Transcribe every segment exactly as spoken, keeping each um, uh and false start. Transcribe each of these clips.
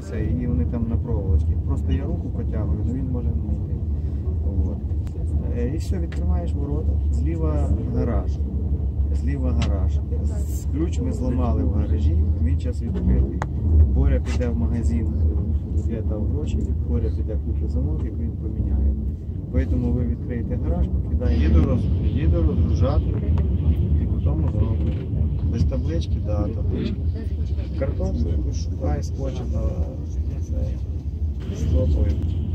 це, і вони там на проволочці. Просто я руку потягую, але він може не йти. От. І все, відкриваєш ворота, зліва гараж. Зліва гараж. Ключ ми зламали в гаражі, він зараз відкритий. Боря піде в магазин, я дав гроші, Боря піде купить замок, і він поміняє. Тому ви відкриєте гараж, покидаєте, їду розгружати, і потім зробимо. Без таблички, да, таблички. Картон шукай, скотчем на цей, стопою.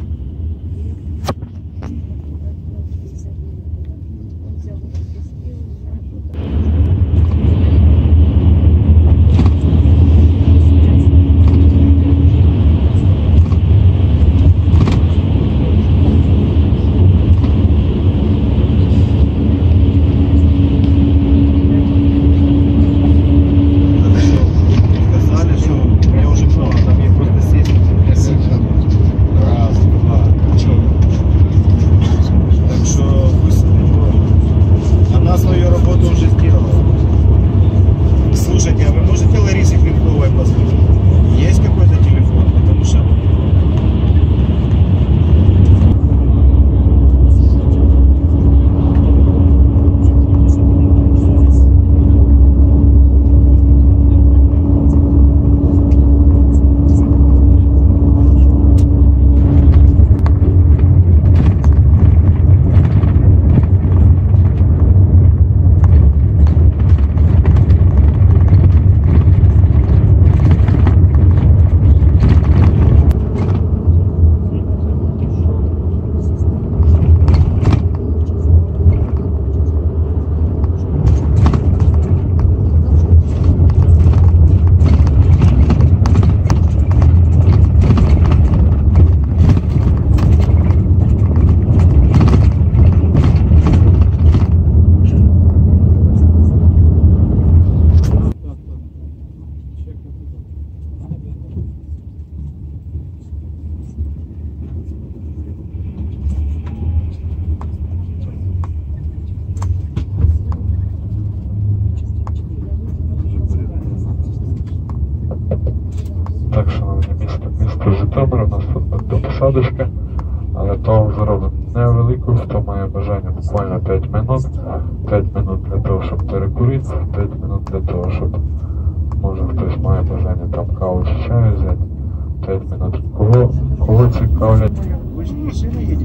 Так, шановні, місто, місто Житомир, у нас тут до посадочки, але то зробимо невелику, хто має бажання, буквально п'ять минут, п'ять минут для того, щоб перекурити, п'ять минут для того, щоб, може хтось має бажання там каву чи чаю взяти, п'ять минут. Кого, кого цікавлять? Ви ж машина їдете?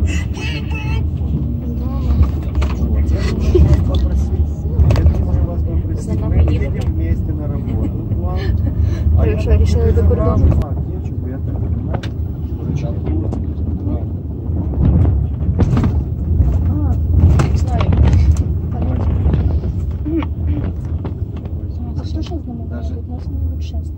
Мы едем вместе на работу. А я что, решила до кордона? А что сейчас намного? У нас не будет шесть.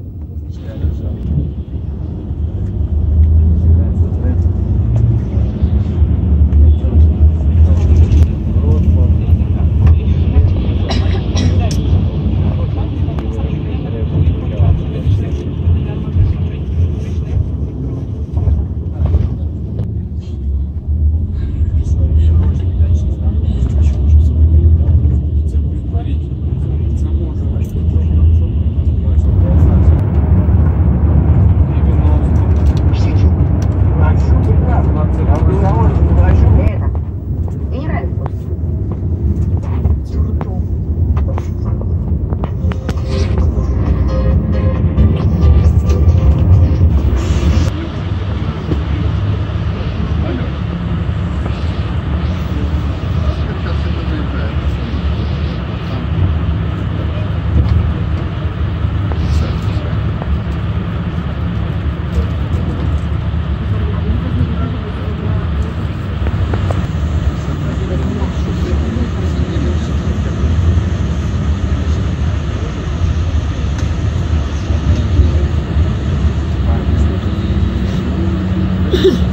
Ugh.